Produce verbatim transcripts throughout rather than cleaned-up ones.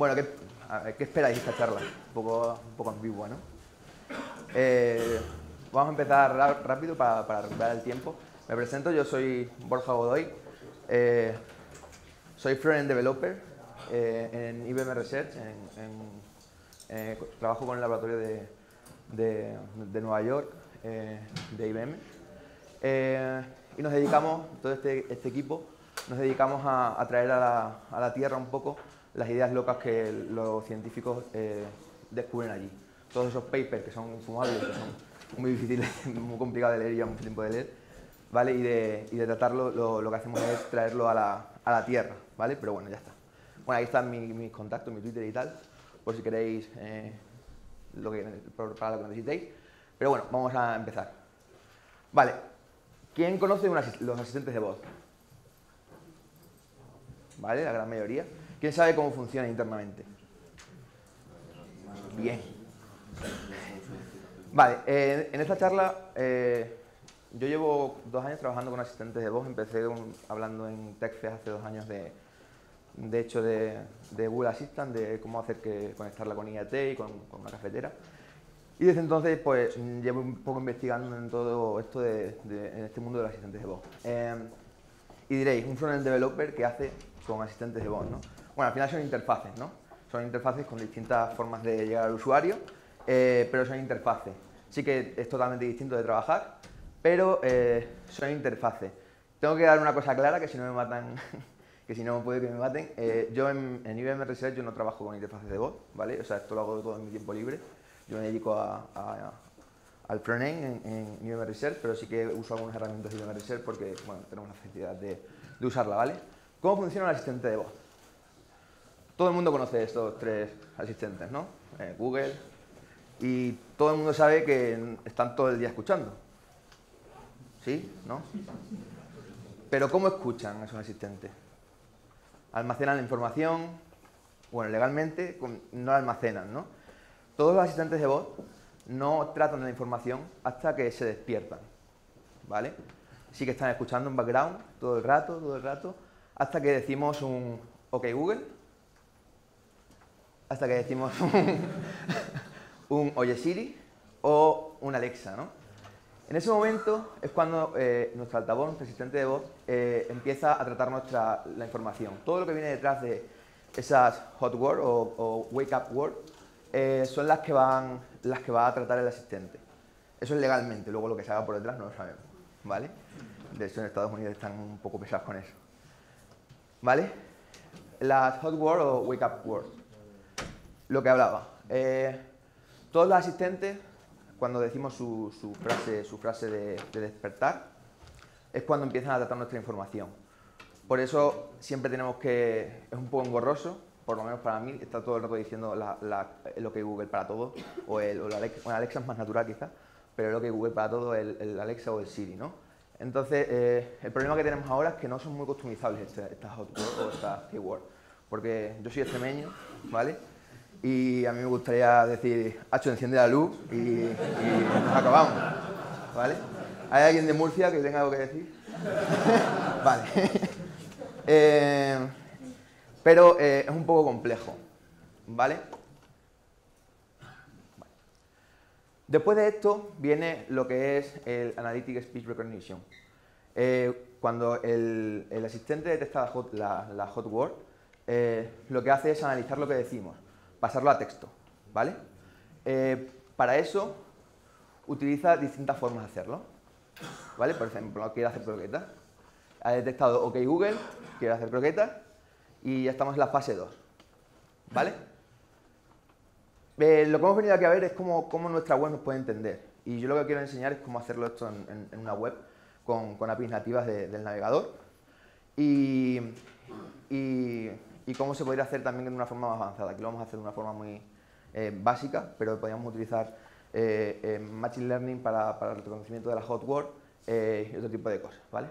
Bueno, ¿qué, a ver, ¿qué esperáis de esta charla? Un poco, un poco ambigua, ¿no? Eh, vamos a empezar rápido para, para recuperar el tiempo. Me presento, yo soy Borja Godoy. Eh, soy front-end developer eh, en I B M Research. En, en, eh, trabajo con el laboratorio de, de, de Nueva York, eh, de I B M. Eh, y nos dedicamos, todo este, este equipo, nos dedicamos a, a traer a la, a la Tierra un poco las ideas locas que los científicos eh, descubren allí. Todos esos papers que son infumables, que son muy difíciles, muy complicados de leer y llevan mucho tiempo de leer, ¿vale? Y de, y de tratarlo, lo, lo que hacemos es traerlo a la, a la Tierra, ¿vale? Pero bueno, ya está. Bueno, ahí están mis, mis contactos, mi Twitter y tal, por si queréis eh, lo que, para lo que necesitéis. Pero bueno, vamos a empezar. Vale, ¿quién conoce un asist- los asistentes de voz? ¿Vale? La gran mayoría. ¿Quién sabe cómo funciona internamente? Bien. Vale, eh, en esta charla eh, yo llevo dos años trabajando con asistentes de voz. Empecé un, hablando en TechFest hace dos años de, de hecho de, de Google Assistant, de cómo hacer que conectarla con I A T y con, con una cafetera. Y desde entonces pues llevo un poco investigando en todo esto de, de, en este mundo de los asistentes de voz. Eh, y diréis, un front-end developer, ¿qué hace con asistentes de voz, ¿no? Bueno, al final son interfaces, ¿no? Son interfaces con distintas formas de llegar al usuario, eh, pero son interfaces. Sí que es totalmente distinto de trabajar, pero eh, son interfaces. Tengo que dar una cosa clara, que si no me matan, que si no puede que me maten. Eh, yo en, en I B M Research yo no trabajo con interfaces de voz, ¿vale? O sea, esto lo hago todo en mi tiempo libre. Yo me dedico a, a, a, al front-end en, en I B M Research, pero sí que uso algunas herramientas de I B M Research porque, bueno, tenemos la facilidad de, de usarla, ¿vale? ¿Cómo funciona el asistente de voz? Todo el mundo conoce estos tres asistentes, ¿no? Eh, Google, y todo el mundo sabe que están todo el día escuchando. ¿Sí? ¿No? Pero ¿cómo escuchan esos asistentes? ¿Almacenan la información? Bueno, legalmente no la almacenan, ¿no? Todos los asistentes de voz no tratan de la información hasta que se despiertan, ¿vale? Sí que están escuchando en background todo el rato, todo el rato, hasta que decimos un OK Google, hasta que decimos un, un Oye Siri o un Alexa, ¿no? En ese momento es cuando eh, nuestro altavoz, nuestro asistente de voz, eh, empieza a tratar nuestra, la información. Todo lo que viene detrás de esas hot words o, o wake up words eh, son las que, van, las que va a tratar el asistente. Eso es legalmente, luego lo que se haga por detrás no lo sabemos, ¿vale? De hecho en Estados Unidos están un poco pesados con eso, ¿vale? Las hot words o wake up words. Lo que hablaba. Eh, todos los asistentes, cuando decimos su, su frase, su frase de, de despertar, es cuando empiezan a tratar nuestra información. Por eso siempre tenemos que, es un poco engorroso, por lo menos para mí, está todo el rato diciendo la, la, lo que Google para todo, o el, o el Alexa, bueno, Alexa es más natural quizás, pero lo que Google para todo, el, el Alexa o el Siri, ¿no? Entonces, eh, el problema que tenemos ahora es que no son muy customizables estas esta hot words o estas keywords, porque yo soy extremeño, ¿vale? Y a mí me gustaría decir, Hacho, enciende la luz y, y nos acabamos, ¿vale? ¿Hay alguien de Murcia que tenga algo que decir? Vale. eh, pero eh, es un poco complejo, ¿vale? Vale. Después de esto viene lo que es el Analytic Speech Recognition. Eh, cuando el, el asistente detecta la hot, la, la hot word, eh, lo que hace es analizar lo que decimos, pasarlo a texto, ¿vale? Eh, para eso utiliza distintas formas de hacerlo, ¿vale? Por ejemplo, quiere hacer croquetas. Ha detectado OK Google, quiere hacer croquetas y ya estamos en la fase dos, ¿vale? Eh, lo que hemos venido aquí a ver es cómo, cómo nuestra web nos puede entender. Y yo lo que quiero enseñar es cómo hacerlo esto en, en, en una web con, con A P Is nativas de, del navegador y, y, y cómo se podría hacer también de una forma más avanzada. Aquí lo vamos a hacer de una forma muy eh, básica, pero podríamos utilizar eh, eh, Machine Learning para, para el reconocimiento de la hot word eh, y otro tipo de cosas, ¿vale?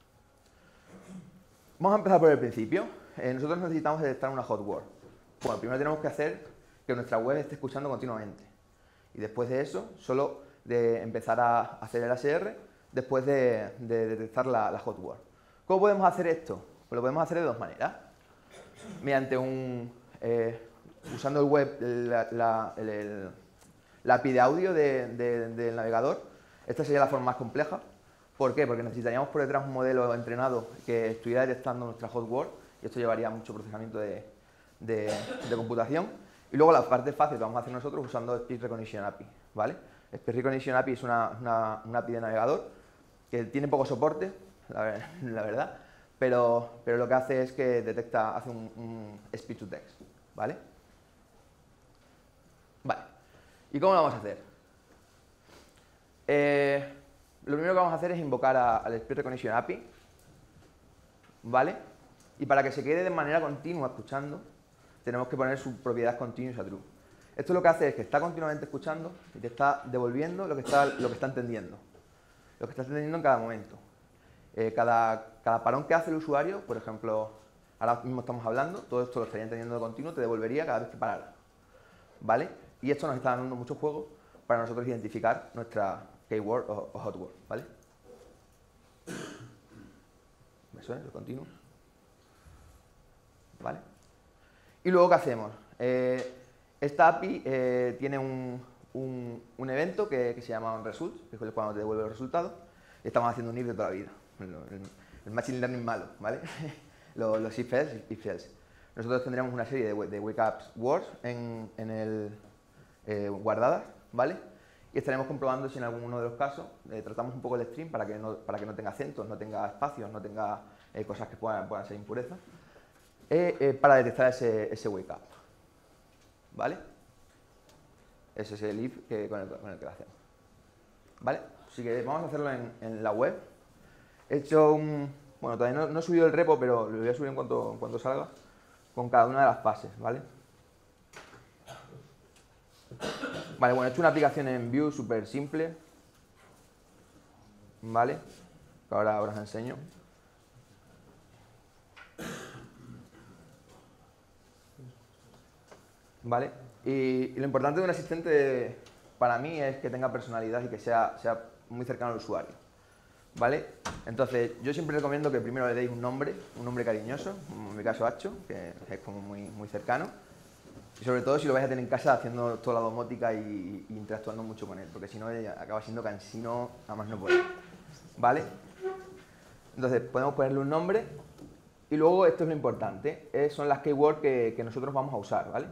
Vamos a empezar por el principio. Eh, nosotros necesitamos detectar una hot word. Bueno, primero tenemos que hacer que nuestra web esté escuchando continuamente. Y después de eso, solo de empezar a hacer el H R, después de, de detectar la, la hot word. ¿Cómo podemos hacer esto? Pues lo podemos hacer de dos maneras. Mediante un, eh, usando el web, la, la, el, el, la A P I de audio de, de, del navegador. Esta sería la forma más compleja. ¿Por qué? Porque necesitaríamos por detrás un modelo entrenado que estuviera detectando nuestra hot word y esto llevaría mucho procesamiento de, de, de computación. Y luego la parte fácil que vamos a hacer nosotros usando Speech Recognition A P I, ¿vale? Speech Recognition A P I es una, una, una A P I de navegador que tiene poco soporte, la, la verdad, pero, pero lo que hace es que detecta, hace un, un speech to text, ¿vale? Vale. ¿Y cómo lo vamos a hacer? Eh, lo primero que vamos a hacer es invocar al Speech Recognition A P I, ¿vale? Y para que se quede de manera continua escuchando, tenemos que poner su propiedad continuous a true. Esto lo que hace es que está continuamente escuchando y te está devolviendo lo que está, lo que está entendiendo. Lo que está entendiendo en cada momento. Eh, cada, cada parón que hace el usuario, por ejemplo, ahora mismo estamos hablando, todo esto lo estaría entendiendo de continuo, te devolvería cada vez que parara, ¿vale? Y esto nos está dando mucho juego para nosotros identificar nuestra keyword o, o hot word, ¿vale? ¿Me suena el continuo? ¿Vale? Y luego, ¿qué hacemos? Eh, esta A P I eh, tiene un, un, un evento que, que se llama onResult, que es cuando te devuelve los resultados, y estamos haciendo un if de toda la vida. El, el, el machine learning malo, ¿vale? los, los if else, if else. Nosotros tendríamos una serie de, de wake up words en, en el, eh, guardadas, ¿vale? Y estaremos comprobando si en alguno de los casos eh, tratamos un poco el string para que no, para que no tenga acentos, no tenga espacios, no tenga eh, cosas que puedan, puedan ser impurezas, eh, eh, para detectar ese, ese wake up, ¿vale? Ese es el if que, con, el, con el que lo hacemos, ¿vale? Así que vamos a hacerlo en, en la web. He hecho un... Bueno, todavía no, no he subido el repo, pero lo voy a subir en cuanto, en cuanto salga, con cada una de las fases, ¿vale? Vale, bueno, he hecho una aplicación en Vue súper simple, ¿vale? Que ahora, ahora os enseño. ¿Vale? Y, y lo importante de un asistente para mí es que tenga personalidad y que sea, sea muy cercano al usuario, ¿vale? Entonces, yo siempre recomiendo que primero le deis un nombre, un nombre cariñoso, en mi caso Hacho, que es como muy, muy cercano. Y sobre todo si lo vais a tener en casa haciendo toda la domótica y, y interactuando mucho con él, porque si no acaba siendo cansino, nada más no puede. ¿Vale? Entonces podemos ponerle un nombre y luego esto es lo importante, eh, son las keywords que, que nosotros vamos a usar, ¿vale?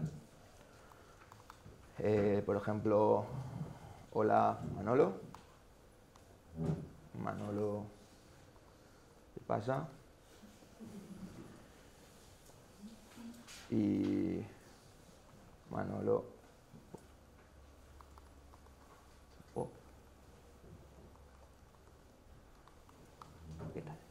Eh, por ejemplo, hola Manolo. Manolo, ¿qué pasa? Y Manolo. Oh. ¿Qué tal?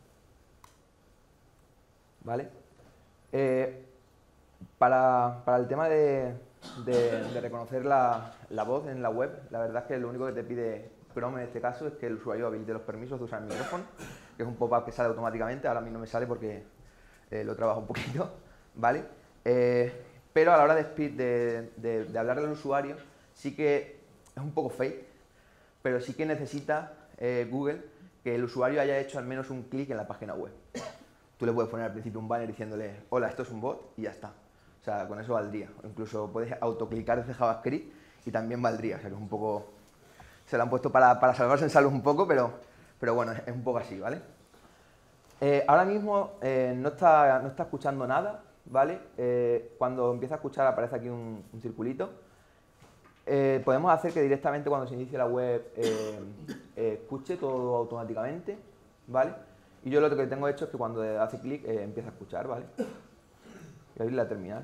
¿Vale? Eh, para, para el tema de, de, de reconocer la, la voz en la web, la verdad es que lo único que te pide Chrome en este caso es que el usuario habilite los permisos de usar el micrófono, que es un pop-up que sale automáticamente. Ahora a mí no me sale porque eh, lo trabajo un poquito, ¿vale? Eh, pero a la hora de, speed, de, de, de hablarle al usuario, sí que es un poco fake, pero sí que necesita eh, Google que el usuario haya hecho al menos un clic en la página web. Tú le puedes poner al principio un banner diciéndole, hola, esto es un bot, y ya está. O sea, con eso valdría. O incluso puedes autoclicar desde JavaScript y también valdría. O sea, que es un poco... Se lo han puesto para, para salvarse en salud un poco, pero, pero bueno, es, es un poco así, ¿vale? Eh, ahora mismo eh, no, está, no está escuchando nada, ¿vale? Eh, cuando empieza a escuchar aparece aquí un, un circulito. Eh, podemos hacer que directamente cuando se inicie la web eh, eh, escuche todo automáticamente, ¿vale? Y yo lo que tengo hecho es que cuando hace clic eh, empieza a escuchar, ¿vale? Voy a abrir la terminal.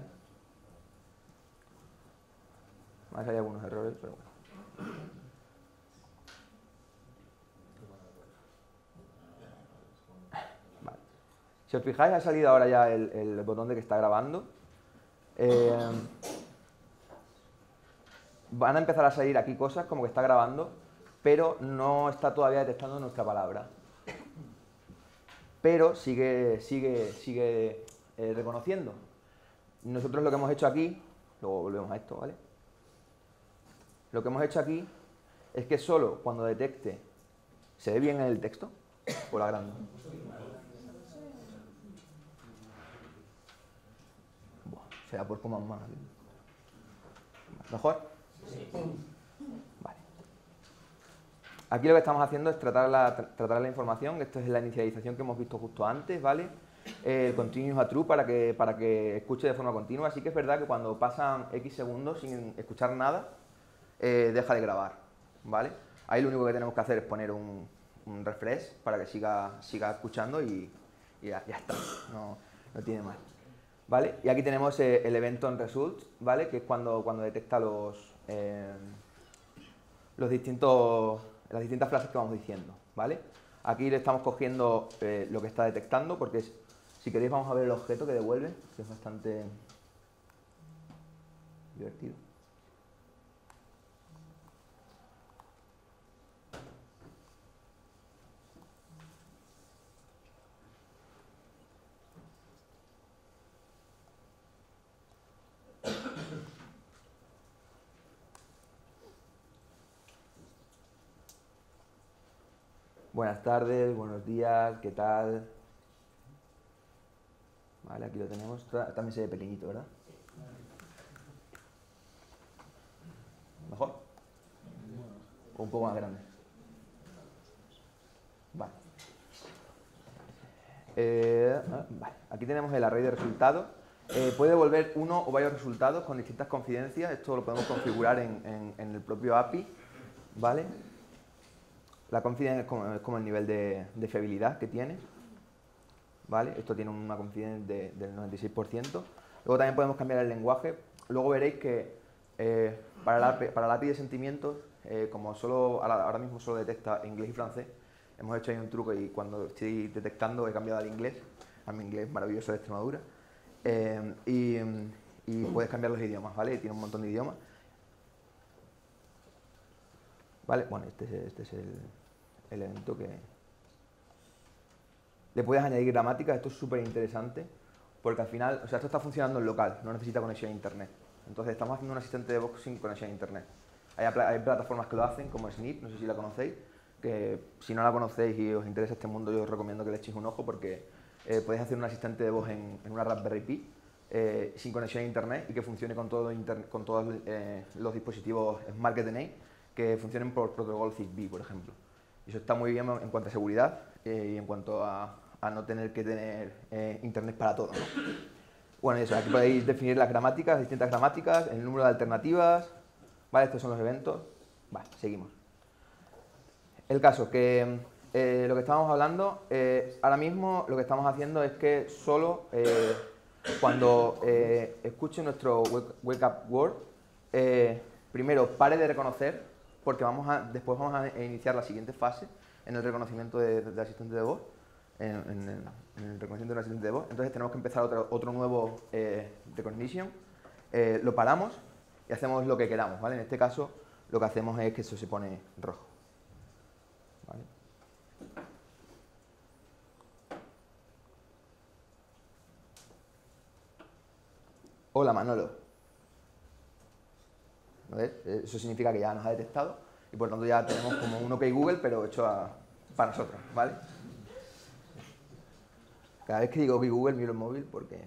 Más hay algunos errores, pero bueno. Vale. Si os fijáis, ha salido ahora ya el, el botón de que está grabando. Eh, van a empezar a salir aquí cosas como que está grabando, pero no está todavía detectando nuestra palabra. Pero sigue, sigue, sigue eh, reconociendo. Nosotros lo que hemos hecho aquí, luego volvemos a esto, ¿vale? Lo que hemos hecho aquí es que solo cuando detecte, ¿se ve bien en el texto? ¿O la grande? Buah, será por comas más, ¿eh? ¿Mejor? Sí. Vale. Aquí lo que estamos haciendo es tratar la, tra tratar la información. Esto es la inicialización que hemos visto justo antes, ¿vale? Eh, el continuous a true para que, para que escuche de forma continua. Así que es verdad que cuando pasan X segundos sin escuchar nada, eh, deja de grabar, ¿vale? Ahí lo único que tenemos que hacer es poner un, un refresh para que siga, siga escuchando y, y ya, ya está, no, no tiene más. ¿Vale? Y aquí tenemos eh, el evento en results, ¿vale? Que es cuando, cuando detecta los, eh, los distintos, las distintas frases que vamos diciendo, ¿vale? Aquí le estamos cogiendo eh, lo que está detectando, porque es, si queréis vamos a ver el objeto que devuelve, que es bastante divertido. Buenas tardes, buenos días, ¿qué tal? Vale, aquí lo tenemos. También se ve pequeñito, ¿verdad? ¿Mejor? ¿O un poco más grande? Vale. Eh, vale. Aquí tenemos el array de resultados. Eh, puede devolver uno o varios resultados con distintas confidencias. Esto lo podemos configurar en, en, en el propio A P I, ¿vale? La confidencia es como, es como el nivel de, de fiabilidad que tiene, ¿vale? Esto tiene una confidencia de, del noventa y seis por ciento. Luego también podemos cambiar el lenguaje. Luego veréis que eh, para, la, para la A P I de sentimientos, eh, como solo ahora mismo solo detecta inglés y francés, hemos hecho ahí un truco y cuando estoy detectando he cambiado al inglés, a mi inglés maravilloso de Extremadura, eh, y, y puedes cambiar los idiomas, ¿vale? Tiene un montón de idiomas. ¿Vale? Bueno, este es, este es el, el evento que... Le puedes añadir gramática, esto es súper interesante, porque al final, o sea, esto está funcionando en local, no necesita conexión a internet. Entonces estamos haciendo un asistente de voz sin conexión a internet. Hay, hay plataformas que lo hacen, como Snip, no sé si la conocéis, que si no la conocéis y os interesa este mundo, yo os recomiendo que le echéis un ojo, porque eh, podéis hacer un asistente de voz en, en una Raspberry Pi eh, sin conexión a internet y que funcione con, todo inter, con todos eh, los dispositivos Smart Get N A que funcionen por protocolo Zigbee, por ejemplo. Y eso está muy bien en cuanto a seguridad eh, y en cuanto a, a no tener que tener eh, internet para todo, ¿no? Bueno, eso, aquí podéis definir las gramáticas, las distintas gramáticas, el número de alternativas, ¿vale? Estos son los eventos. Vale, seguimos. El caso, que eh, lo que estábamos hablando, eh, ahora mismo lo que estamos haciendo es que solo eh, cuando eh, escuche nuestro wake, wake up word, eh, primero pare de reconocer, porque vamos a, después vamos a iniciar la siguiente fase en el reconocimiento de, de, de asistente de voz, en, en, el, en el reconocimiento del asistente de voz. Entonces tenemos que empezar otro, otro nuevo eh, recognition, eh, lo paramos y hacemos lo que queramos, ¿vale? En este caso lo que hacemos es que eso se pone rojo, ¿vale? Hola, Manolo. ¿Ves? Eso significa que ya nos ha detectado y por lo tanto ya tenemos como un OK Google, pero hecho a, para nosotros, ¿vale? Cada vez que digo OK Google miro el móvil porque...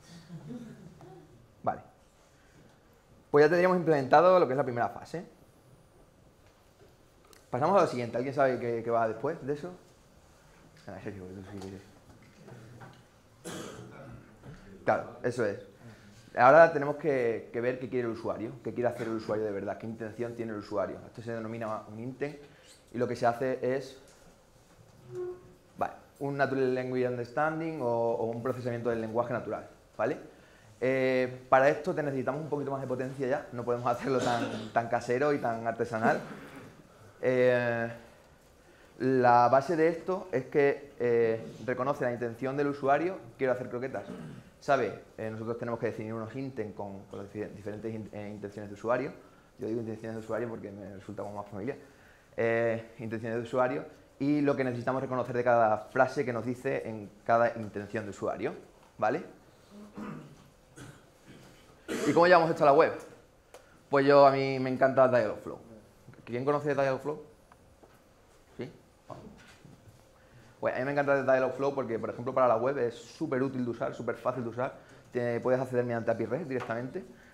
Vale. Pues ya tendríamos implementado lo que es la primera fase. Pasamos a lo siguiente. ¿Alguien sabe qué, qué va después de eso? Ah, Sergio, tú sí que... Claro, eso es. Ahora tenemos que, que ver qué quiere el usuario, qué quiere hacer el usuario de verdad, qué intención tiene el usuario. Esto se denomina un intent y lo que se hace es vale, un Natural Language Understanding o, o un procesamiento del lenguaje natural, ¿vale? Eh, para esto te necesitamos un poquito más de potencia ya, no podemos hacerlo tan, tan casero y tan artesanal. Eh, la base de esto es que eh, reconoce la intención del usuario, quiero hacer croquetas. Sabe, eh, nosotros tenemos que definir unos intents con, con las diferentes in, eh, intenciones de usuario. Yo digo intenciones de usuario porque me resulta como más familiar. Eh, intenciones de usuario y lo que necesitamos reconocer de cada frase que nos dice en cada intención de usuario, ¿vale? ¿Y cómo llevamos esto a la web? Pues yo, a mí me encanta Dialogflow. ¿Quién conoce Dialogflow? ¿Sí? Pues a mí me encanta Dialogflow porque, por ejemplo, para la web es súper útil de usar, súper fácil de usar. Te puedes acceder mediante A P I REST directamente.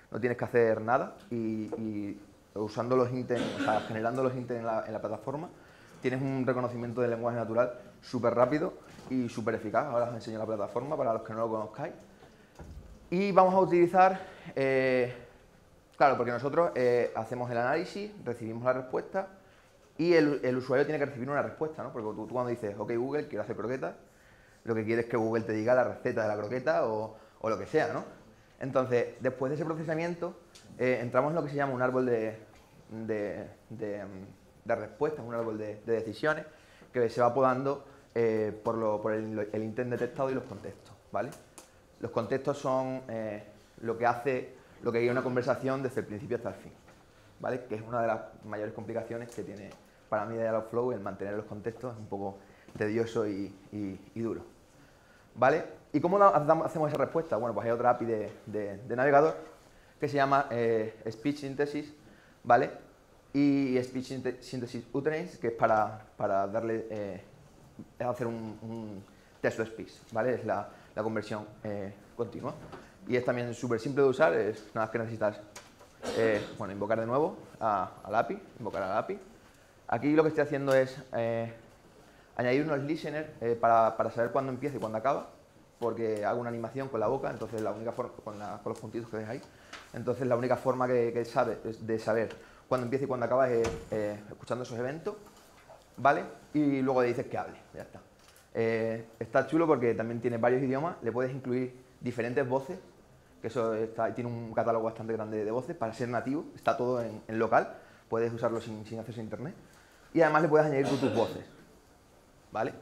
no tienes que hacer nada y, y usando los intents, o sea, generando los intents en la, en la plataforma, tienes un reconocimiento del lenguaje natural súper rápido y súper eficaz. Ahora os enseño la plataforma para los que no lo conozcáis. Y vamos a utilizar, eh, claro, porque nosotros eh, hacemos el análisis, recibimos la respuesta y el, el usuario tiene que recibir una respuesta, ¿no? Porque tú, tú cuando dices, ok Google, quiero hacer croquetas, lo que quieres es que Google te diga la receta de la croqueta o, o lo que sea, ¿no? Entonces, después de ese procesamiento, eh, entramos en lo que se llama un árbol de, de, de, de respuestas, un árbol de, de decisiones, que se va podando eh, por, lo, por el, el intent detectado y los contextos, ¿vale? Los contextos son eh, lo que hace, lo que guía una conversación desde el principio hasta el fin, ¿vale? Que es una de las mayores complicaciones que tiene para mí Dialogflow, el mantener los contextos, es un poco tedioso y, y, y duro, ¿vale? ¿Y cómo hacemos esa respuesta? Bueno, pues hay otra A P I de, de, de navegador que se llama eh, Speech Synthesis, ¿vale? Y Speech Synthesis Utterance, que es para, para darle, eh, hacer un, un text-to-speech, ¿vale? Es la, la conversión eh, continua. Y es también súper simple de usar, es nada más que necesitas eh, bueno, invocar de nuevo a, a la A P I, invocar a la A P I. Aquí lo que estoy haciendo es eh, añadir unos listeners eh, para, para saber cuándo empieza y cuándo acaba, porque hago una animación con la boca, entonces la única forma, con, la, con los puntitos que veis ahí, entonces la única forma que, que sabe, de saber cuándo empieza y cuándo acaba es eh, escuchando esos eventos, ¿vale? Y luego le dices que hable, ya está. Eh, está chulo porque también tiene varios idiomas, le puedes incluir diferentes voces, que eso está, tiene un catálogo bastante grande de voces para ser nativo, está todo en, en local, puedes usarlo sin, sin acceso a internet, y además le puedes añadir tú tus voces, ¿vale?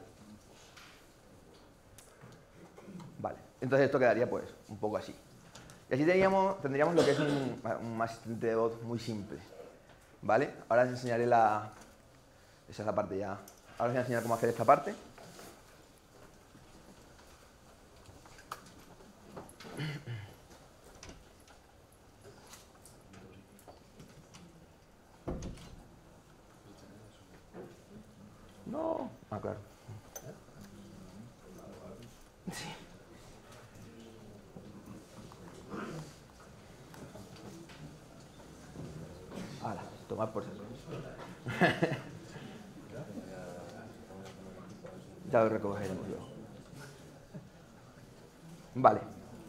Vale, entonces esto quedaría pues un poco así. Y así tendríamos, tendríamos lo que es un, un asistente de voz muy simple, ¿vale? Ahora os enseñaré la... Esa es la parte ya. Ahora os voy a enseñar cómo hacer esta parte. No, ah, claro. Sí. Hala, tomad por eso. Ya lo recogeremos luego. Vale.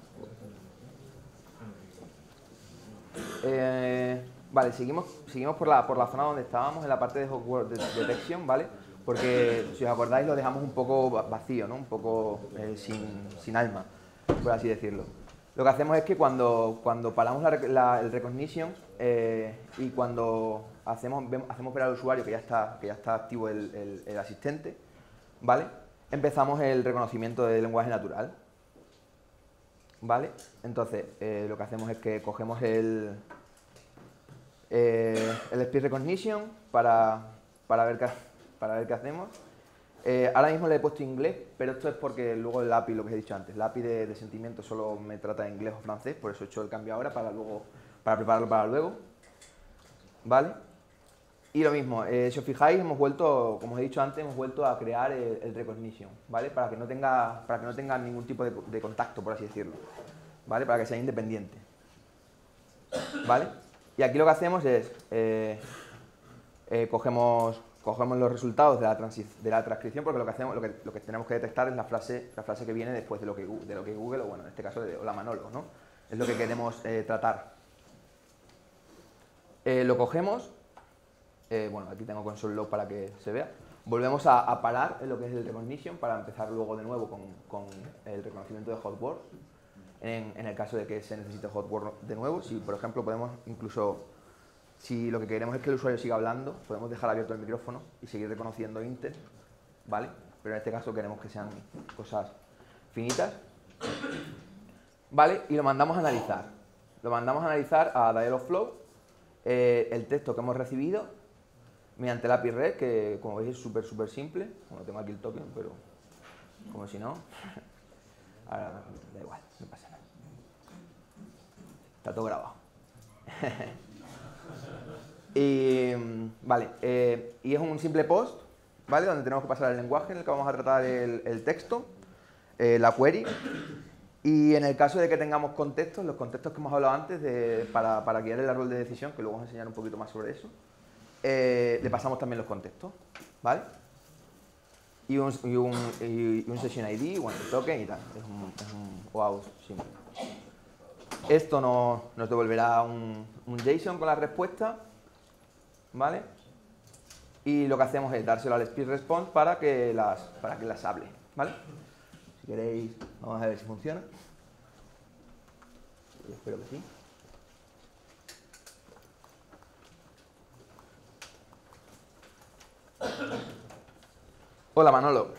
Eh, vale, seguimos, seguimos por, la, por la zona donde estábamos, en la parte de Hot Word Detection, ¿vale? Porque, si os acordáis, lo dejamos un poco vacío, ¿no? Un poco eh, sin, sin alma, por así decirlo. Lo que hacemos es que cuando, cuando paramos la, la, el recognition eh, y cuando hacemos, vemos, hacemos ver al usuario que ya está, que ya está activo el, el, el asistente, ¿vale? Empezamos el reconocimiento del lenguaje natural, ¿vale? Entonces, eh, lo que hacemos es que cogemos el, eh, el Speech Recognition para, para, ver qué, para ver qué hacemos. Eh, ahora mismo le he puesto inglés, pero esto es porque luego el A P I, lo que he dicho antes, la A P I de, de sentimiento solo me trata de inglés o francés, por eso he hecho el cambio ahora para, luego, para prepararlo para luego, ¿vale? Y lo mismo, eh, si os fijáis, hemos vuelto, como os he dicho antes, hemos vuelto a crear el, el recognition, ¿vale? Para que no tenga, para que no tenga ningún tipo de, de contacto, por así decirlo, ¿vale? Para que sea independiente, ¿vale? Y aquí lo que hacemos es, eh, eh, cogemos, cogemos los resultados de la, de la transcripción, porque lo que, hacemos, lo, que, lo que tenemos que detectar es la frase, la frase que viene después de lo que, de lo que Google, o bueno, en este caso de Hola Manolo, ¿no? Es lo que queremos eh, tratar. Eh, lo cogemos. Eh, bueno, aquí tengo console log para que se vea. Volvemos a, a parar en lo que es el recognition para empezar luego de nuevo con, con el reconocimiento de hot word. En, en el caso de que se necesite hot word de nuevo, si por ejemplo podemos incluso, si lo que queremos es que el usuario siga hablando, podemos dejar abierto el micrófono y seguir reconociendo intent, ¿vale? Pero en este caso queremos que sean cosas finitas, ¿vale? Y lo mandamos a analizar. Lo mandamos a analizar a Dialogflow, eh, el texto que hemos recibido, mediante el A P I RED, que como veis es súper, súper simple. Bueno, tengo aquí el token, pero como si no. Ahora da igual, no pasa nada. Está todo grabado. y, vale, eh, y es un simple post, ¿vale? Donde tenemos que pasar el lenguaje en el que vamos a tratar el, el texto, eh, la query, Y en el caso de que tengamos contextos, los contextos que hemos hablado antes de, para, para guiar el árbol de decisión, que luego vamos a enseñar un poquito más sobre eso, eh, le pasamos también los contextos, ¿vale? Y un, y un, y un session I D, bueno, el token y tal. Es un, es un O A U simple. Esto nos, nos devolverá un, un JSON con la respuesta, ¿vale? Y lo que hacemos es dárselo al speed response para que las, para que las hable, ¿vale? Si queréis, vamos a ver si funciona. Yo espero que sí. Hola, Manolo.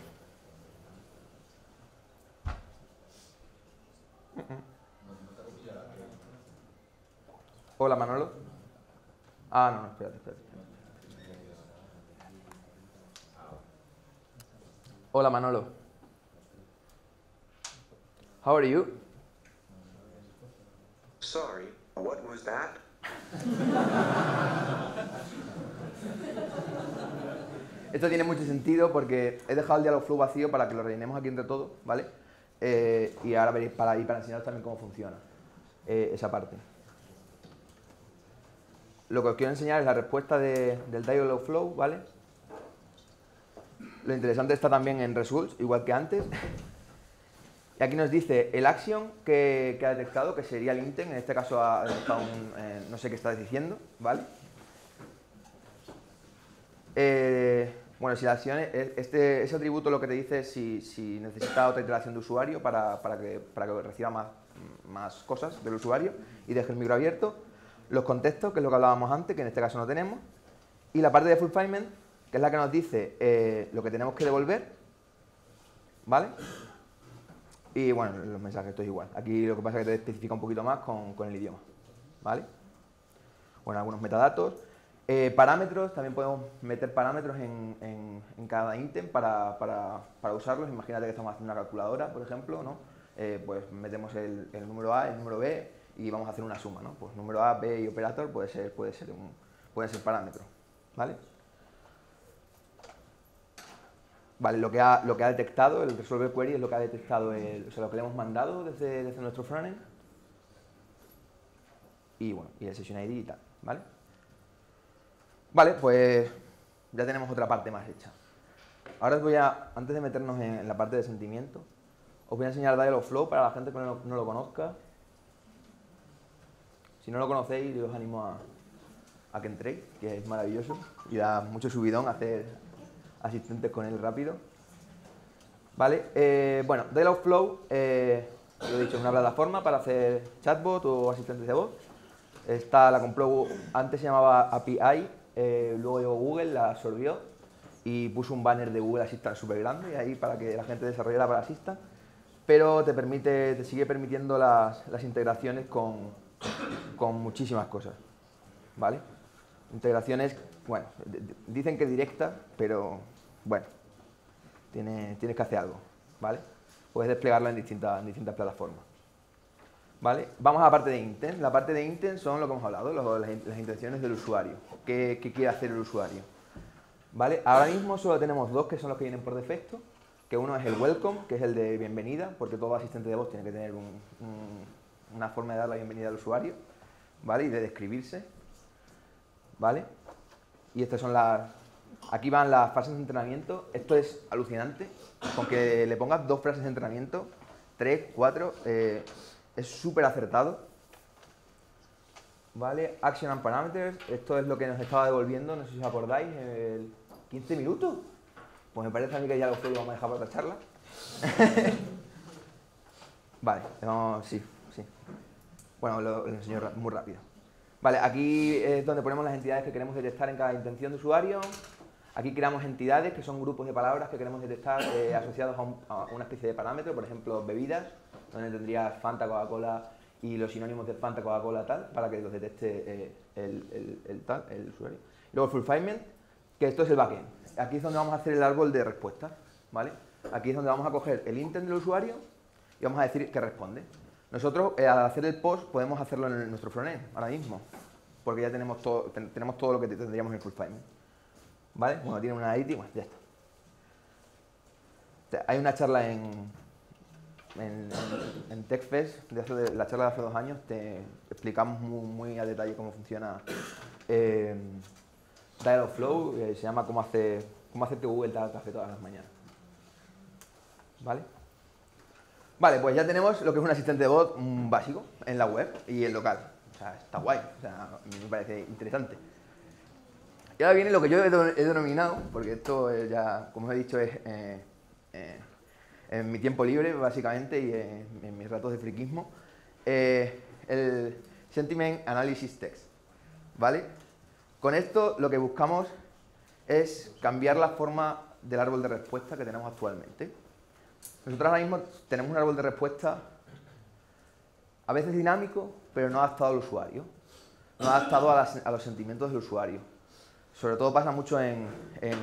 Hola, Manolo. Ah, no, no, espérate, espérate. Hola, Manolo. How are you? Sorry, what was that? Esto tiene mucho sentido porque he dejado el Dialogflow vacío para que lo rellenemos aquí entre todos, ¿vale? Eh, y ahora veréis para, y para enseñaros también cómo funciona eh, esa parte. Lo que os quiero enseñar es la respuesta de, del Dialogflow, ¿vale? Lo interesante está también en results, igual que antes. Y aquí nos dice el action que, que ha detectado, que sería el intent, en este caso ha detectado un, eh, no sé qué está diciendo, ¿vale? Eh, bueno, si la acción, este, ese atributo lo que te dice es si, si necesita otra iteración de usuario para, para, que, para que reciba más, más cosas del usuario y deje el micro abierto. Los contextos, que es lo que hablábamos antes, que en este caso no tenemos. Y la parte de fulfillment, que es la que nos dice eh, lo que tenemos que devolver, ¿vale? Y bueno, los mensajes, esto es igual. Aquí lo que pasa es que te especifica un poquito más con, con el idioma, ¿vale? Bueno, algunos metadatos. Eh, parámetros, también podemos meter parámetros en, en, en cada ítem para, para, para usarlos. Imagínate que estamos haciendo una calculadora, por ejemplo, ¿no? Eh, pues metemos el, el número A, el número B y vamos a hacer una suma, ¿no? Pues número A, B y operator puede ser, puede ser, un, puede ser parámetro, ¿vale? Vale, lo que, ha, lo que ha detectado, el resolver query es lo que ha detectado, el, o sea, lo que le hemos mandado desde, desde nuestro frontend. Y bueno, y el session I D y tal, ¿vale? Vale, pues ya tenemos otra parte más hecha. Ahora os voy a, antes de meternos en, en la parte de sentimiento, os voy a enseñar Dialogflow para la gente que no, no lo conozca. Si no lo conocéis, yo os animo a, a que entréis, que es maravilloso y da mucho subidón hacer asistentes con él rápido. Vale, eh, bueno, Dialogflow, eh, lo he dicho, es una plataforma para hacer chatbot o asistentes de voz. Esta la compró, antes se llamaba A P I, eh, luego llegó Google, la absorbió y puso un banner de Google Assistant súper grande ahí para que la gente desarrollara para Assistant, pero te permite, te sigue permitiendo las, las integraciones con, con muchísimas cosas, ¿vale? Integraciones, bueno, dicen que directas, pero bueno, tienes, tienes que hacer algo, ¿vale? Puedes desplegarla en distintas, en distintas plataformas. ¿Vale? Vamos a la parte de intent. La parte de intent son lo que hemos hablado, los, las, las intenciones del usuario. ¿Qué, qué quiere hacer el usuario? ¿Vale? Ahora mismo solo tenemos dos que son los que vienen por defecto, que uno es el welcome, que es el de bienvenida, porque todo asistente de voz tiene que tener un, un, una forma de dar la bienvenida al usuario, ¿vale? Y de describirse, ¿vale? Y estas son las... Aquí van las frases de entrenamiento. Esto es alucinante. Con que le pongas dos frases de entrenamiento, tres, cuatro... Eh, es súper acertado. Vale, Action and Parameters. Esto es lo que nos estaba devolviendo, no sé si os acordáis, el quince minutos. Pues me parece a mí que ya lo vamos a dejar para otra charla. Vale, no, sí, sí. Bueno, lo, lo enseño muy rápido. Vale, aquí es donde ponemos las entidades que queremos detectar en cada intención de usuario. Aquí creamos entidades que son grupos de palabras que queremos detectar eh, asociados a, un, a una especie de parámetro, por ejemplo, bebidas, donde tendrías Fanta, Coca-Cola y los sinónimos de Fanta, Coca-Cola, tal, para que los detecte eh, el, el, el, tal, el usuario. Luego el fulfillment, que esto es el backend. Aquí es donde vamos a hacer el árbol de respuestas, ¿vale? Aquí es donde vamos a coger el intent del usuario y vamos a decir que responde. Nosotros, eh, al hacer el post, podemos hacerlo en nuestro frontend, ahora mismo, porque ya tenemos todo, ten, tenemos todo lo que tendríamos en el fulfillment. ¿Vale? Bueno, tiene una I D, bueno, ya está. O sea, hay una charla en, en, en TechFest, de hace, de la charla de hace dos años, te explicamos muy, muy a detalle cómo funciona eh, Dialogflow, que se llama cómo hacer, cómo hacer que Google te haga café todas las mañanas. ¿Vale? Vale, pues ya tenemos lo que es un asistente de voz mm, básico en la web y en local. O sea, está guay, o sea, a mí me parece interesante. Y ahora viene lo que yo he, he denominado, porque esto eh, ya, como os he dicho, es eh, eh, en mi tiempo libre, básicamente, y eh, en mis ratos de friquismo, eh, el Sentiment Analysis Text, ¿vale? Con esto lo que buscamos es cambiar la forma del árbol de respuesta que tenemos actualmente. Nosotros ahora mismo tenemos un árbol de respuesta a veces dinámico, pero no adaptado al usuario, no adaptado a, las, a los sentimientos del usuario. Sobre todo pasa mucho en, en,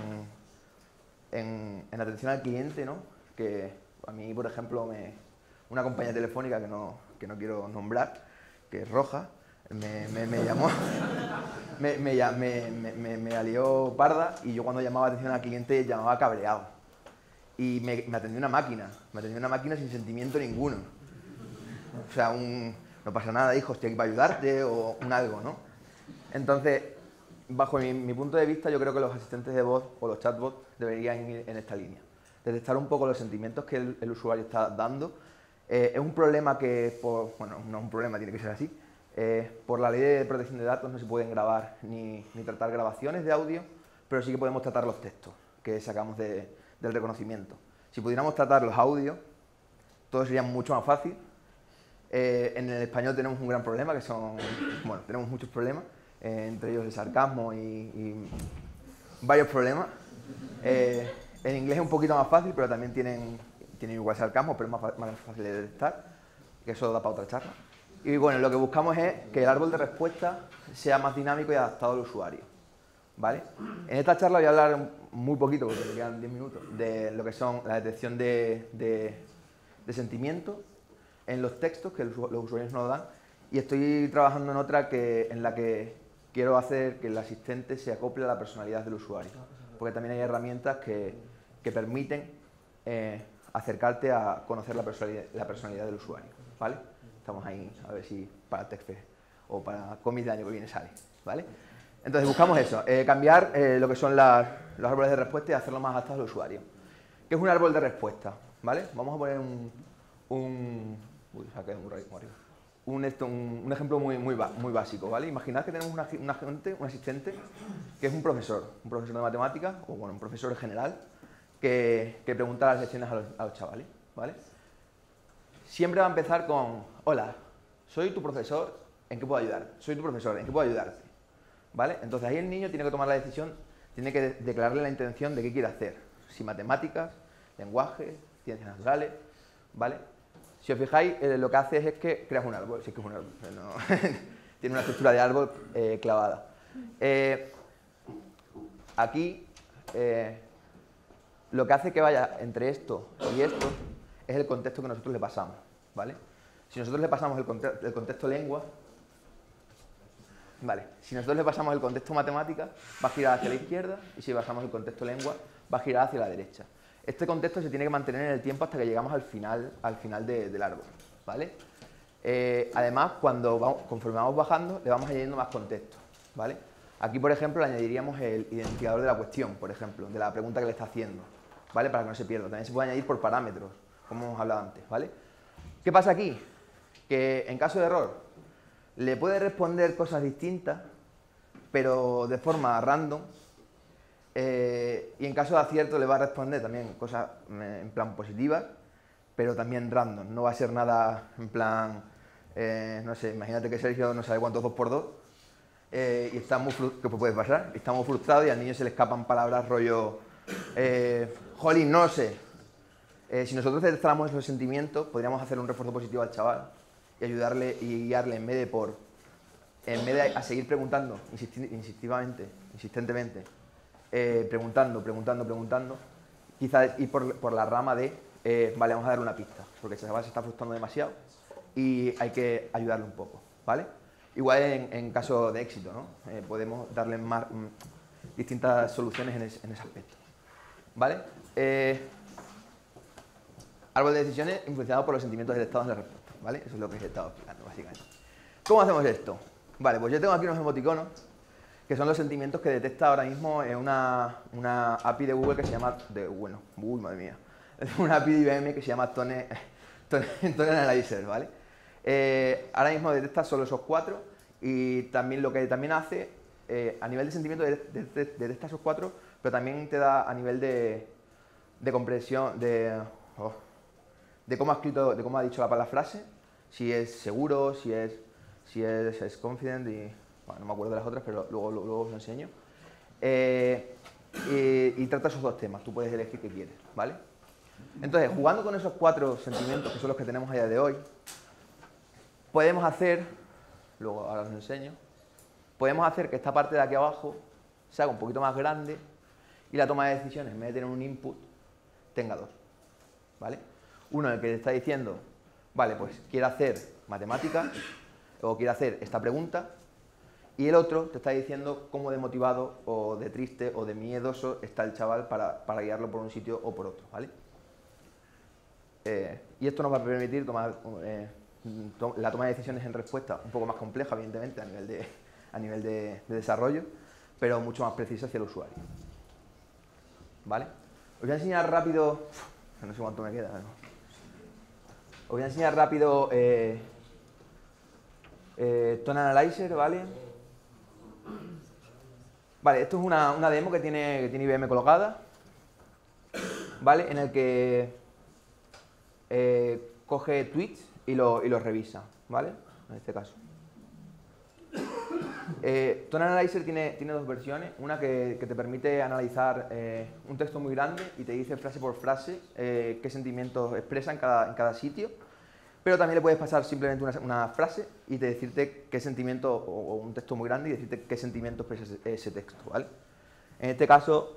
en, en atención al cliente, ¿no? Que a mí, por ejemplo, me, una compañía telefónica que no, que no quiero nombrar, que es roja, me, me, me llamó, me, me, me, me, me alió parda y yo cuando llamaba atención al cliente llamaba cabreado. Y me, me atendió una máquina, me atendió una máquina sin sentimiento ninguno. O sea, un, no pasa nada, hijo, estoy aquí para ayudarte o un algo, ¿no? Entonces, bajo mi, mi punto de vista, yo creo que los asistentes de voz o los chatbots deberían ir en esta línea. Detectar un poco los sentimientos que el, el usuario está dando. Eh, es un problema que, por, bueno, no es un problema, tiene que ser así. Eh, por la ley de protección de datos no se pueden grabar ni, ni tratar grabaciones de audio, pero sí que podemos tratar los textos que sacamos de, del reconocimiento. Si pudiéramos tratar los audios, todo sería mucho más fácil. Eh, en el español tenemos un gran problema, que son, bueno, tenemos muchos problemas, eh, entre ellos el sarcasmo y, y varios problemas. Eh, en inglés es un poquito más fácil, pero también tienen, tienen igual sarcasmo, pero es más, más fácil de detectar, que eso da para otra charla. Y bueno, lo que buscamos es que el árbol de respuesta sea más dinámico y adaptado al usuario, ¿vale? En esta charla voy a hablar muy poquito, porque me quedan diez minutos, de lo que son la detección de, de, de sentimientos en los textos, que los usuarios no lo dan, y estoy trabajando en otra que, en la que quiero hacer que el asistente se acople a la personalidad del usuario, porque también hay herramientas que, que permiten eh, acercarte a conocer la personalidad, la personalidad del usuario, ¿vale? Estamos ahí, a ver si para TechFest o para Comic del año que viene sale, ¿vale? Entonces buscamos eso, eh, cambiar eh, lo que son las, los árboles de respuesta y hacerlo más adaptado al usuario. ¿Qué es un árbol de respuesta? ¿Vale? Vamos a poner un... un uy, saqué un, un, esto, un, un ejemplo muy, muy, muy básico, ¿vale? Imaginad que tenemos una, una gente, un asistente que es un profesor, un profesor de matemáticas, o bueno, un profesor general, que, que pregunta las lecciones a los, a los chavales, ¿vale? Siempre va a empezar con, hola, soy tu profesor, ¿en qué puedo ayudar? Soy tu profesor, ¿en qué puedo ayudarte? ¿Vale? Entonces ahí el niño tiene que tomar la decisión, tiene que declararle la intención de qué quiere hacer. Si matemáticas, lenguaje, ciencias naturales, ¿vale? Si os fijáis, eh, lo que haces es que creas un árbol, si es que es un árbol, no, tiene una estructura de árbol eh, clavada. Eh, aquí, eh, lo que hace que vaya entre esto y esto es el contexto que nosotros le pasamos, ¿vale? Si nosotros le pasamos el, conte el contexto lengua, vale, si nosotros le pasamos el contexto matemática, va a girar hacia la izquierda, y si le pasamos el contexto lengua, va a girar hacia la derecha. Este contexto se tiene que mantener en el tiempo hasta que llegamos al final, al final de, del árbol, ¿vale? Eh, además, cuando vamos, conforme vamos bajando, le vamos añadiendo más contexto, ¿vale? Aquí, por ejemplo, le añadiríamos el identificador de la cuestión, por ejemplo, de la pregunta que le está haciendo, ¿vale? Para que no se pierda. También se puede añadir por parámetros, como hemos hablado antes, ¿vale? ¿Qué pasa aquí? Que en caso de error, le puede responder cosas distintas, pero de forma random, eh, y en caso de acierto le va a responder también cosas eh, en plan positivas, pero también random. No va a ser nada en plan, eh, no sé, imagínate que Sergio no sabe cuánto es dos por dos, eh, y está muy frustrado, ¿qué puede pasar? Está muy frustrado y al niño se le escapan palabras rollo, eh, jolín, no sé. Eh, si nosotros detectáramos esos sentimientos, podríamos hacer un refuerzo positivo al chaval y ayudarle y guiarle en vez de por, en vez de a seguir preguntando insistivamente, insistentemente, eh, preguntando, preguntando, preguntando, quizás ir por, por la rama de, eh, vale, vamos a darle una pista, porque el chaval se está frustrando demasiado y hay que ayudarle un poco, ¿vale? Igual en, en caso de éxito, ¿no? Eh, podemos darle más, mm, distintas soluciones en, es, en ese aspecto, ¿vale? Eh, Árbol de decisiones influenciado por los sentimientos detectados en la respuesta, ¿vale? Eso es lo que os he estado explicando, básicamente. ¿Cómo hacemos esto? Vale, pues yo tengo aquí unos emoticonos, que son los sentimientos que detecta ahora mismo en una, una A P I de Google que se llama, de, bueno, uy, madre mía, una A P I de I B M que se llama Tone, Tone, Tone Analyzer, ¿vale? Eh, ahora mismo detecta solo esos cuatro y también lo que también hace, eh, a nivel de sentimiento, detecta esos cuatro, pero también te da a nivel de, de comprensión, de, oh, de cómo ha escrito, de cómo ha dicho la, la frase, si es seguro, si es, si es, es confident y... Bueno, no me acuerdo de las otras, pero luego, luego, luego os lo enseño. Eh, y, y trata esos dos temas, tú puedes elegir qué quieres, ¿vale? Entonces, jugando con esos cuatro sentimientos, que son los que tenemos a día de hoy, podemos hacer, luego ahora os enseño, podemos hacer que esta parte de aquí abajo se haga un poquito más grande y la toma de decisiones, en vez de tener un input, tenga dos, ¿vale? Uno en el que te está diciendo, vale, pues quiero hacer matemáticas, o quiero hacer esta pregunta, y el otro te está diciendo cómo de motivado o de triste o de miedoso está el chaval para, para guiarlo por un sitio o por otro, ¿vale? Eh, y esto nos va a permitir tomar eh, to la toma de decisiones en respuesta un poco más compleja, evidentemente, a nivel de, a nivel de, de desarrollo, pero mucho más precisa hacia el usuario, ¿vale? Os voy a enseñar rápido, no sé cuánto me queda, ¿no? Os voy a enseñar rápido eh, eh, Tone Analyzer, ¿vale? Vale, esto es una, una demo que tiene, que tiene I B M colgada, ¿vale? En el que eh, coge tweets y los y lo revisa, ¿vale? En este caso. Eh, Tone Analyzer tiene, tiene dos versiones, una que, que te permite analizar eh, un texto muy grande y te dice frase por frase eh, qué sentimientos expresa en cada, en cada sitio, pero también le puedes pasar simplemente una, una frase y te decirte qué sentimiento, o, o un texto muy grande y decirte qué sentimiento expresa ese, ese texto, ¿vale? En este caso,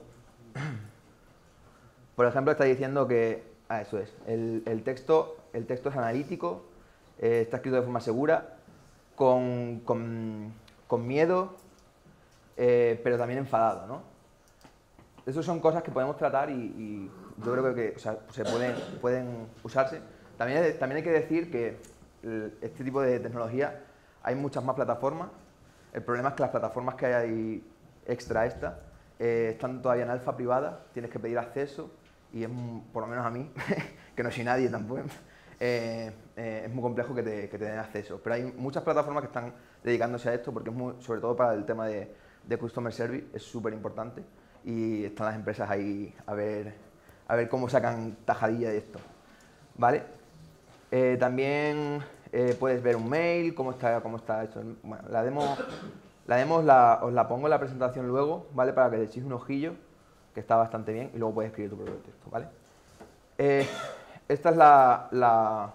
por ejemplo, está diciendo que, ah, eso es, el, el, texto, el texto es analítico, eh, está escrito de forma segura, con, con, con miedo, eh, pero también enfadado, ¿no? Esas son cosas que podemos tratar y, y yo creo que, que o sea, se pueden, pueden usarse. También, también hay que decir que el, este tipo de tecnología hay muchas más plataformas. El problema es que las plataformas que hay extra esta eh, están todavía en alfa privada, tienes que pedir acceso y es, por lo menos a mí, que no soy nadie tampoco, eh, eh, es muy complejo que te, que te den acceso. Pero hay muchas plataformas que están dedicándose a esto porque es muy, sobre todo para el tema de, de Customer Service, es súper importante y están las empresas ahí a ver, a ver cómo sacan tajadilla de esto, ¿vale? Eh, también eh, puedes ver un mail, cómo está, cómo está esto. Bueno, la demo, la demo os, la, os la pongo en la presentación luego, ¿vale? Para que le echéis un ojillo, que está bastante bien, y luego puedes escribir tu propio texto, ¿vale? Eh, esta es la, la,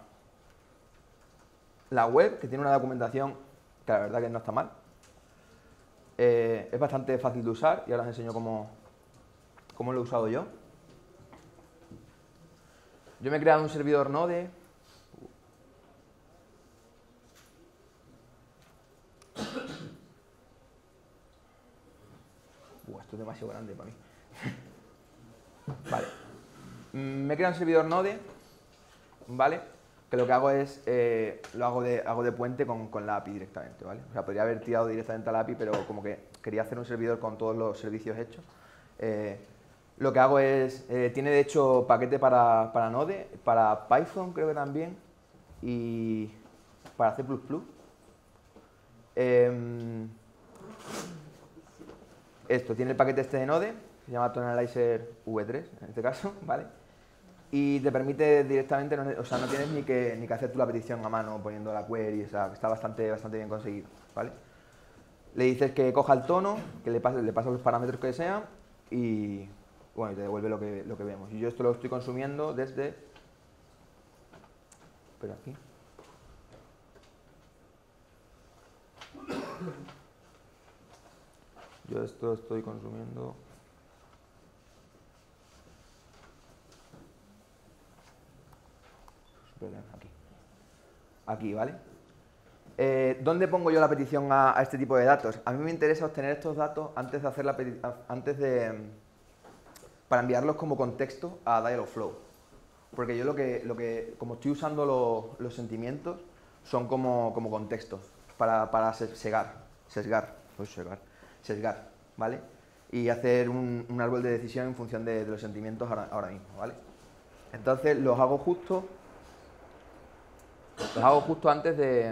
la web, que tiene una documentación que la verdad que no está mal. Eh, es bastante fácil de usar y ahora os enseño cómo, cómo lo he usado yo. Yo me he creado un servidor Node. Uh, esto es demasiado grande para mí. Vale. Me he creado un servidor Node, ¿vale? Que lo que hago es, eh, lo hago de, hago de puente con, con la A P I directamente, ¿vale? O sea, podría haber tirado directamente a la A P I, pero como que quería hacer un servidor con todos los servicios hechos. Eh, lo que hago es, eh, tiene de hecho paquete para, para Node, para Python creo que también, y para C plus plus. Eh, esto, tiene el paquete este de Node, que se llama Tone Analyzer V tres, en este caso, ¿vale? Y te permite directamente, o sea, no tienes ni que, ni que hacer tú la petición a mano poniendo la query, o sea, que está bastante, bastante bien conseguido, ¿vale? Le dices que coja el tono, que le pase, le pasas los parámetros que sean y, bueno, y te devuelve lo que, lo que vemos. Y yo esto lo estoy consumiendo desde... Espera, aquí. Yo esto estoy consumiendo... Aquí. Aquí, ¿vale? Eh, ¿Dónde pongo yo la petición a, a este tipo de datos? A mí me interesa obtener estos datos antes de hacer la antes de para enviarlos como contexto a Dialogflow. Porque yo lo que, lo que como estoy usando lo, los sentimientos, son como, como contextos para, para sesgar, sesgar, pues sesgar, sesgar, ¿vale? Y hacer un, un árbol de decisión en función de, de los sentimientos ahora, ahora mismo, ¿vale? Entonces los hago justo, los hago justo antes de,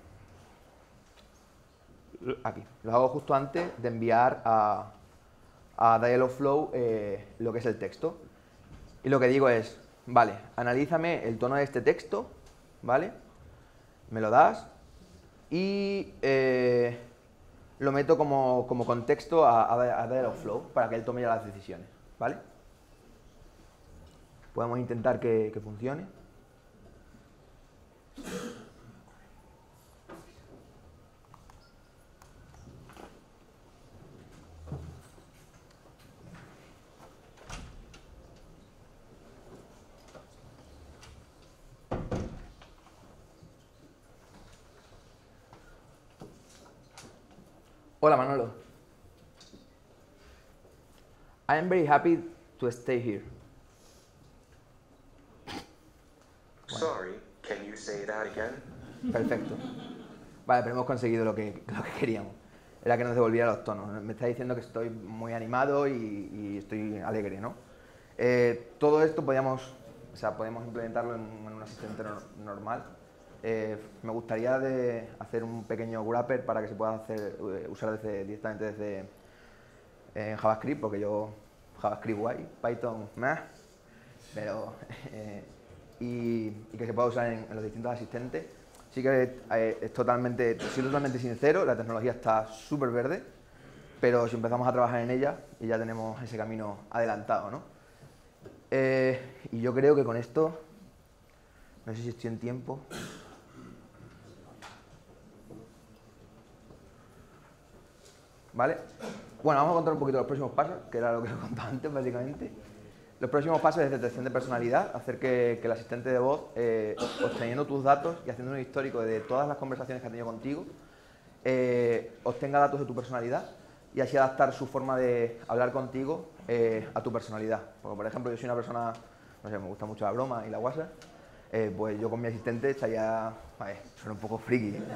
aquí, los hago justo antes de enviar a, a Dialogflow eh, lo que es el texto. Y lo que digo es, vale, analízame el tono de este texto, ¿vale? Me lo das y eh, lo meto como, como contexto a, a, a Dialogflow para que él tome ya las decisiones, ¿vale? Podemos intentar que, que funcione. Hola Manolo. I am very happy to stay here. Sorry, can you say that again? Perfecto. Vale, pero hemos conseguido lo que, lo que queríamos. Era que nos devolviera los tonos. Me está diciendo que estoy muy animado y, y estoy alegre, ¿no? Eh, todo esto podíamos, o sea, podemos implementarlo en, en un asistente no, normal. Eh, me gustaría de hacer un pequeño wrapper para que se pueda hacer, eh, usar desde, directamente desde eh, JavaScript, porque yo JavaScript guay, Python meh, pero eh, y, y que se pueda usar en, en los distintos asistentes. Sí que eh, es totalmente, soy totalmente sincero, la tecnología está súper verde, pero si empezamos a trabajar en ella y ya tenemos ese camino adelantado, ¿no? Eh, y yo creo que con esto, no sé si estoy en tiempo. ¿Vale? Bueno, vamos a contar un poquito los próximos pasos, que era lo que os contaba antes, básicamente. Los próximos pasos es detección de personalidad, hacer que, que el asistente de voz, eh, obteniendo tus datos y haciendo un histórico de todas las conversaciones que ha tenido contigo, eh, obtenga datos de tu personalidad y así adaptar su forma de hablar contigo eh, a tu personalidad. Porque, por ejemplo, yo soy una persona, no sé, me gusta mucho la broma y la guasa, eh, pues yo con mi asistente estaría, a ver, suena un poco friki, ¿eh?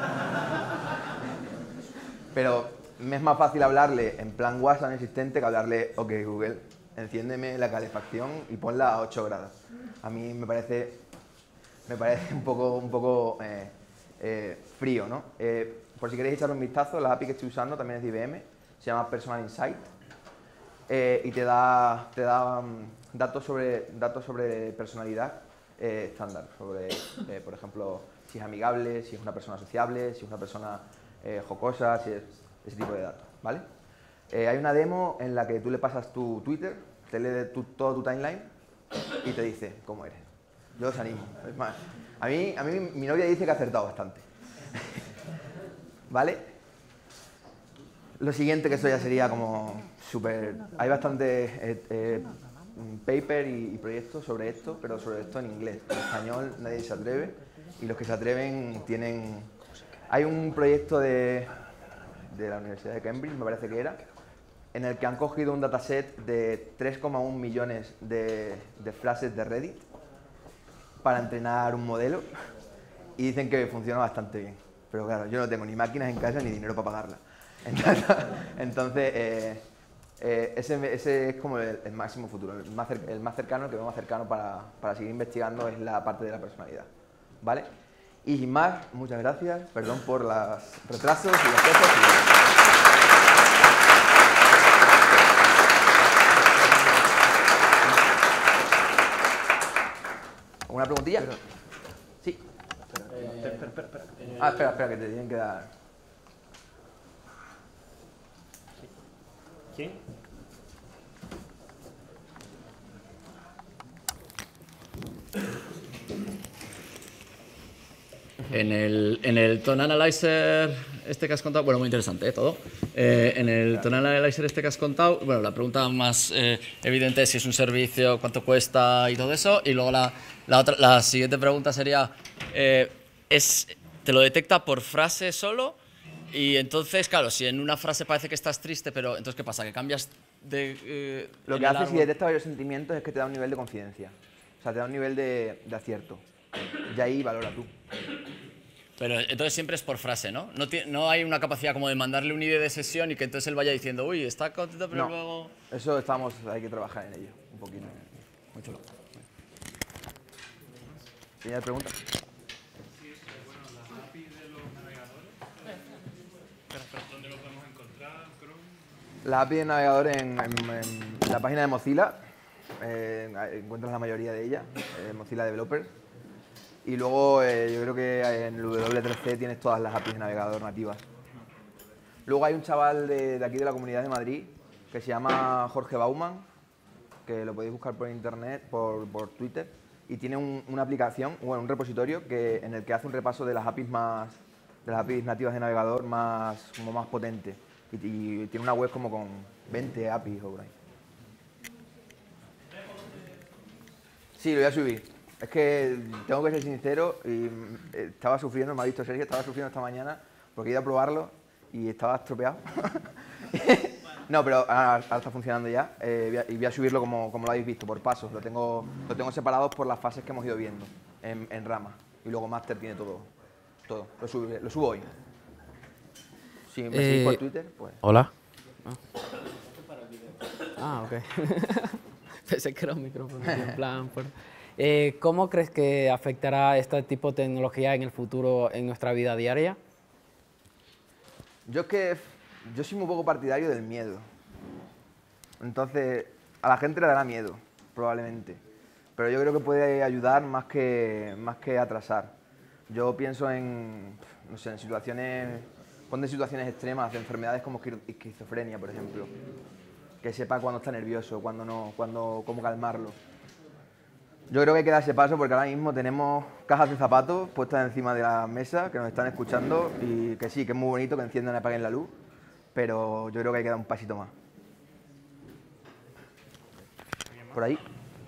Pero me es más fácil hablarle en plan WhatsApp a mi asistente que hablarle, ok Google, enciéndeme la calefacción y ponla a ocho grados. A mí me parece, me parece un poco, un poco eh, eh, frío, ¿no? Eh, por si queréis echarle un vistazo, la A P I que estoy usando también es de I B M, se llama Personal Insight eh, y te da, te da um, datos, sobre, datos sobre personalidad eh, estándar, sobre, eh, por ejemplo, si es amigable, si es una persona sociable, si es una persona eh, jocosa, si es ese tipo de datos, ¿vale? Eh, hay una demo en la que tú le pasas tu Twitter, te lee tu, todo tu timeline y te dice cómo eres. Yo os animo. Es más, a mí, a mí mi novia dice que ha acertado bastante. ¿Vale? Lo siguiente, que eso ya sería como súper... Hay bastante eh, eh, paper y, y proyectos sobre esto, pero sobre esto en inglés. En español nadie se atreve y los que se atreven tienen... Hay un proyecto de, de la Universidad de Cambridge, me parece que era, en el que han cogido un dataset de tres coma uno millones de, de frases de Reddit para entrenar un modelo y dicen que funciona bastante bien. Pero claro, yo no tengo ni máquinas en casa ni dinero para pagarla. Entonces, entonces eh, eh, ese, ese es como el, el máximo futuro. El más, cer, el más cercano, el que veo más cercano para, para seguir investigando es la parte de la personalidad. ¿Vale? Y sin más, muchas gracias. Perdón por los retrasos y las cosas. ¿Una preguntilla? Pero, sí. Eh, espera, espera, espera. Ah, espera, espera, que te tienen que dar. ¿Quién? En el, en el Tone Analyzer este que has contado, bueno, muy interesante, ¿eh? Todo. Eh, en el Tone Analyzer este que has contado, bueno, la pregunta más eh, evidente es si es un servicio, cuánto cuesta y todo eso. Y luego la, la, otra, la siguiente pregunta sería, eh, es, ¿te lo detecta por frase solo? Y entonces, claro, si en una frase parece que estás triste, pero entonces, ¿qué pasa? ¿Que cambias de...? Eh, Lo que hace si detecta varios sentimientos es que te da un nivel de confidencia. O sea, te da un nivel de, de acierto. Y ahí valora tú. Pero entonces siempre es por frase, ¿no? No, no hay una capacidad como de mandarle un I D de sesión y que entonces él vaya diciendo, uy, está contento, pero no, luego... Eso estamos, hay que trabajar en ello, un poquito. Muy chulo. ¿Tienes preguntas? Sí, bueno, las A P Is de los navegadores. Espera, espera, ¿dónde lo podemos encontrar? Chrome. Las A P I de navegador en, en, en la página de Mozilla, eh, encuentras la mayoría de ellas, eh, Mozilla Developer. Y luego eh, yo creo que en el W tres C tienes todas las A P Is de navegador nativas. Luego hay un chaval de, de aquí de la Comunidad de Madrid que se llama Jorge Bauman, que lo podéis buscar por internet, por, por Twitter, y tiene un, una aplicación, bueno, un repositorio que, en el que hace un repaso de las A P Is más, de las A P Is nativas de navegador más, como más potentes. Y, y tiene una web como con veinte A P Is o por ahí. Sí, lo voy a subir. Es que tengo que ser sincero y estaba sufriendo, me ha visto Sergio, estaba sufriendo esta mañana porque he ido a probarlo y estaba estropeado. No, pero ahora, ahora está funcionando ya eh, voy a, y voy a subirlo como, como lo habéis visto, por pasos. Lo tengo, lo tengo separados por las fases que hemos ido viendo en, en ramas. Y luego Master tiene todo. todo. Lo, subo, lo subo hoy. Si me Eh, seguís por Twitter, pues... Hola. Ah, ok. Pensé que era un micrófono, en plan... Por... Eh, ¿Cómo crees que afectará este tipo de tecnología en el futuro en nuestra vida diaria? Yo es que yo soy muy poco partidario del miedo. Entonces, a la gente le dará miedo, probablemente. Pero yo creo que puede ayudar más que, más que atrasar. Yo pienso en, no sé, en situaciones, ponte en situaciones extremas, de enfermedades como esquizofrenia, por ejemplo. Que sepa cuándo está nervioso, cuándo no, cuándo, cómo calmarlo. Yo creo que hay que dar ese paso porque ahora mismo tenemos cajas de zapatos puestas encima de la mesa que nos están escuchando y que sí, que es muy bonito que enciendan y apaguen la luz, pero yo creo que hay que dar un pasito más. Por ahí.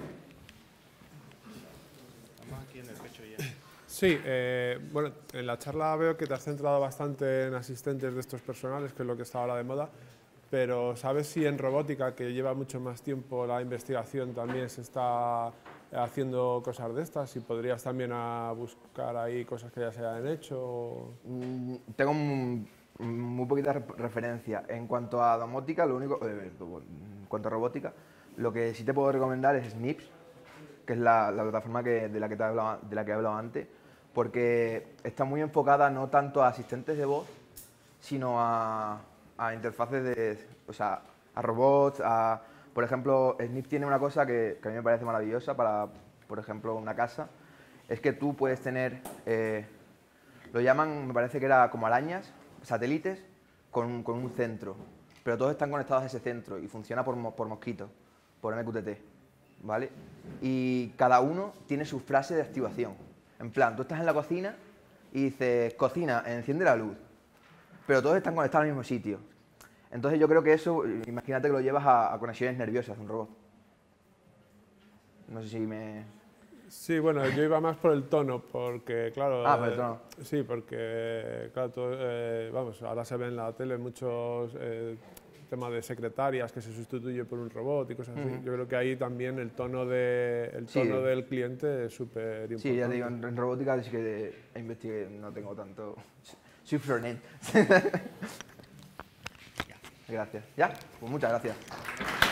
Estamos aquí en el pecho ya. Sí, eh, bueno, en la charla veo que te has centrado bastante en asistentes de estos personales, que es lo que está ahora de moda, pero ¿sabes si en robótica, que lleva mucho más tiempo la investigación, también se está haciendo cosas de estas? ¿Y podrías también a buscar ahí cosas que ya se hayan hecho? Mm, tengo un, muy poquita re referencia. En cuanto a domótica, lo único, eh, en cuanto a robótica, lo que sí te puedo recomendar es Snips, que es la, la plataforma que, de, la que te he hablado, de la que he hablado antes, porque está muy enfocada no tanto a asistentes de voz, sino a, a interfaces de, o sea, a robots, a... Por ejemplo, Snips tiene una cosa que, que a mí me parece maravillosa para, por ejemplo, una casa, es que tú puedes tener, eh, lo llaman, me parece que era como arañas, satélites, con, con un centro, pero todos están conectados a ese centro y funciona por, por mosquitos, por M Q T T, ¿vale? Y cada uno tiene su frase de activación. En plan, tú estás en la cocina y dices, cocina, enciende la luz, pero todos están conectados al mismo sitio. Entonces yo creo que eso, imagínate que lo llevas a, a conexiones nerviosas de un robot. No sé si me... Sí, bueno, yo iba más por el tono, porque claro... Ah, por el tono. Eh, sí, porque claro, todo, eh, vamos, ahora se ve en la tele muchos eh, temas de secretarias que se sustituye por un robot y cosas así. Uh-huh. Yo creo que ahí también el tono, de, el tono Sí. del cliente es súper importante. Sí, ya te digo, en, en robótica sí que investigué, no tengo tanto... Soy frontend. Gracias. ¿Ya? Pues muchas gracias.